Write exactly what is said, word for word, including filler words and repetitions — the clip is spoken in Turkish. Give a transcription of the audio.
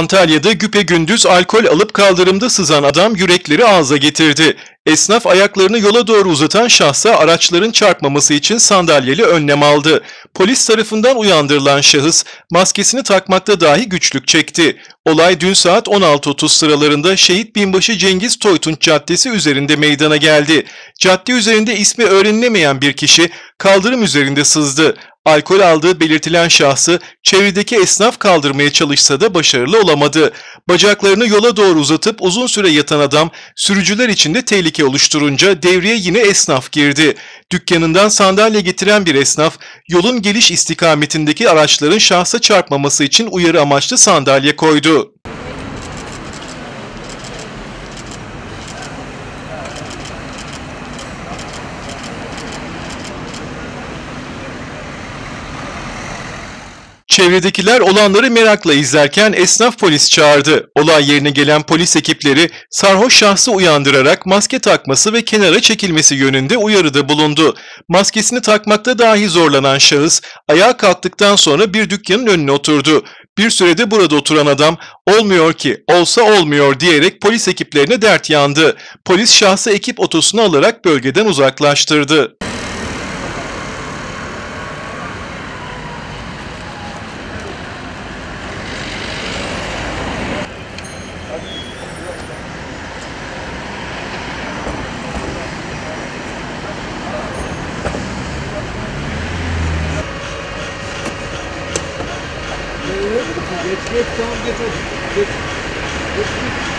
Antalya'da güpegündüz alkol alıp kaldırımda sızan adam yürekleri ağza getirdi. Esnaf ayaklarını yola doğru uzatan şahsa araçların çarpmaması için sandalyeli önlem aldı. Polis tarafından uyandırılan şahıs maskesini takmakta dahi güçlük çekti. Olay dün saat on altı otuz sıralarında Şehit Binbaşı Cengiz Toytunç Caddesi üzerinde meydana geldi. Cadde üzerinde ismi öğrenilemeyen bir kişi kaldırım üzerinde sızdı. Alkol aldığı belirtilen şahsı çevredeki esnaf kaldırmaya çalışsa da başarılı olamadı. Bacaklarını yola doğru uzatıp uzun süre yatan adam sürücüler için de tehlike oluşturunca devreye yine esnaf girdi. Dükkanından sandalye getiren bir esnaf yolun geliş istikametindeki araçların şahsa çarpmaması için uyarı amaçlı sandalye koydu. Çevredekiler olanları merakla izlerken esnaf polis çağırdı. Olay yerine gelen polis ekipleri sarhoş şahsı uyandırarak maske takması ve kenara çekilmesi yönünde uyarıda bulundu. Maskesini takmakta dahi zorlanan şahıs ayağa kalktıktan sonra bir dükkanın önüne oturdu. Bir sürede burada oturan adam olmuyor ki, olsa olmuyor diyerek polis ekiplerine dert yandı. Polis şahsı ekip otosuna alarak bölgeden uzaklaştırdı. Geç geç tamam geç otur. Geç. Geç.